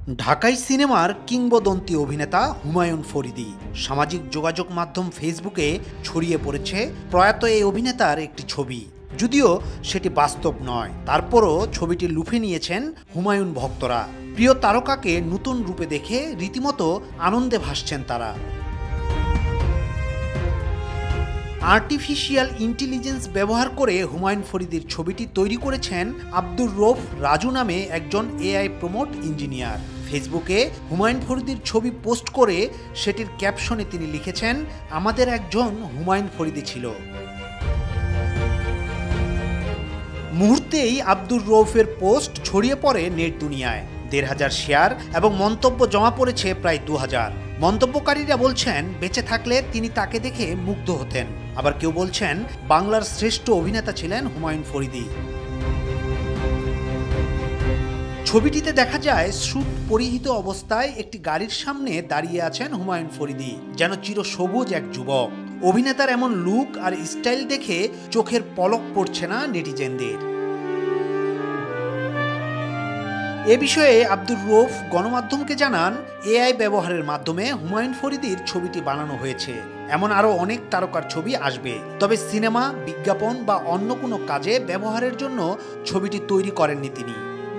ঢাকাই সিনেমার কিংবদন্তি অভিনেতা হুমায়ুন ফরিদী সামাজিক যোগাযোগ মাধ্যম ফেসবুকে ছড়িয়ে পড়েছে প্রয়াত এই অভিনেতার একটি ছবি। যদিও সেটি বাস্তব নয়, তারপরও ছবিটি লুফে নিয়েছেন হুমায়ুন ভক্তরা। প্রিয় তারকাকে নতুন রূপে দেখে রীতিমতো আনন্দে ভাসছেন তারা। আর্টিফিশিয়াল ইন্টেলিজেন্স ব্যবহার করে হুমায়ুন ফরিদীর ছবিটি তৈরি করেছেন আব্দুর রৌফ রাজু নামে একজন এআই প্রমোট ইঞ্জিনিয়ার। ফেসবুকে হুমায়ুন ফরিদীর ছবি পোস্ট করে সেটির ক্যাপশনে তিনি লিখেছেন, আমাদের একজন হুমায়ুন ফরিদী ছিল। মুহূর্তেই আব্দুর রৌফের পোস্ট ছড়িয়ে পড়ে নেট দুনিয়ায়। ১,৫০০ শেয়ার এবং মন্তব্য জমা পড়েছে প্রায় ২,০০০। মন্তব্যকারীরা বলছেন বেঁচে থাকলে তিনি তাকে দেখে মুগ্ধ হতেন। আবার কেউ বলছেন বাংলার শ্রেষ্ঠ অভিনেতা ছিলেন হুমায়ুন ফরিদী। ছবিটিতে দেখা যায় স্যুট পরিহিত অবস্থায় একটি গাড়ির সামনে দাঁড়িয়ে আছেন হুমায়ুন ফরিদী, যেন চিরসবুজ এক যুবক। অভিনেতার এমন লুক আর স্টাইল দেখে চোখের পলক পড়ছে না নেটিজেনদের। এ বিষয়ে আব্দুর রৌফ গণমাধ্যমকে জানান, এআই ব্যবহারের মাধ্যমে হুমায়ুন ফরিদীর ছবিটি বানানো হয়েছে। এমন আরও অনেক তারকার ছবি আসবে, তবে সিনেমা, বিজ্ঞাপন বা অন্য কোনো কাজে ব্যবহারের জন্য ছবিটি তৈরি করেননি তিনি।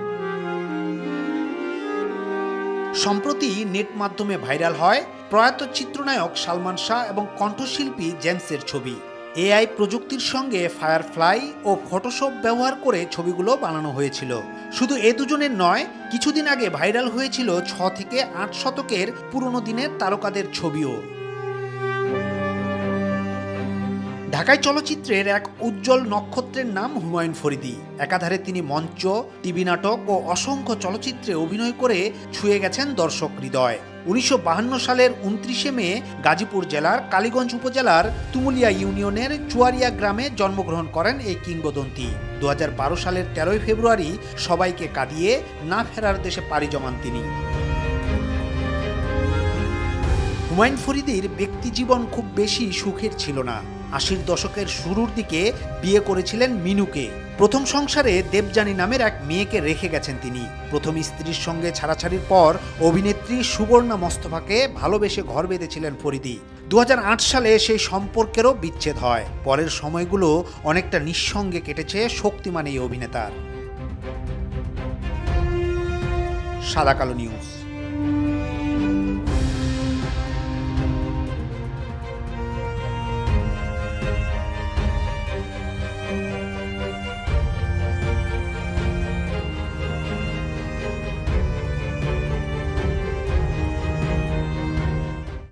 সম্প্রতি নেট মাধ্যমে ভাইরাল হয় প্রয়াত চিত্রনায়ক সালমান শাহ এবং কণ্ঠশিল্পী জেমসের ছবি। এআই প্রযুক্তির সঙ্গে ফায়ারফ্লাই ও ফটোশপ ব্যবহার করে ছবিগুলো বানানো হয়েছিল। শুধু এ দুজনের নয়, কিছুদিন আগে ভাইরাল হয়েছিল ৬ থেকে ৮ শতকের পুরনো দিনের তারকাদের ছবিও। ঢাকাই চলচ্চিত্রের এক উজ্জ্বল নক্ষত্রের নাম হুমায়ুন ফরিদী। একাধারে তিনি মঞ্চ, টিভি নাটক ও অসংখ্য চলচ্চিত্রে অভিনয় করে ছুঁয়ে গেছেন দর্শক হৃদয়। ১৯৫২ সালের ২৯শে মে গাজীপুর জেলার কালীগঞ্জ উপজেলার তুমুলিয়া ইউনিয়নের চুয়ারিয়া গ্রামে জন্মগ্রহণ করেন এই কিংবদন্তি। ২০১২ সালের ১৩ই ফেব্রুয়ারি সবাইকে কাঁদিয়ে না ফেরার দেশে পাড়ি জমান তিনি। হুমায়ুন ফরিদীর ব্যক্তিজীবন খুব বেশি সুখের ছিল না। ৮০ দশকের শুরুর দিকে বিয়ে করেছিলেন মিনুকে। প্রথম সংসারে দেবযানী নামের এক মেয়েকে রেখে গেছেন তিনি। প্রথম স্ত্রীর সঙ্গে ছাড়াছাড়ির পর অভিনেত্রী সুবর্ণা মোস্তফাকে ভালোবেসে ঘর বেঁধেছিলেন ফরিদী। ২০০৮ সালে সেই সম্পর্কেরও বিচ্ছেদ হয়। পরের সময়গুলো অনেকটা নিঃসঙ্গে কেটেছে শক্তিমান এই অভিনেতার। সাদা কালো নিউজ।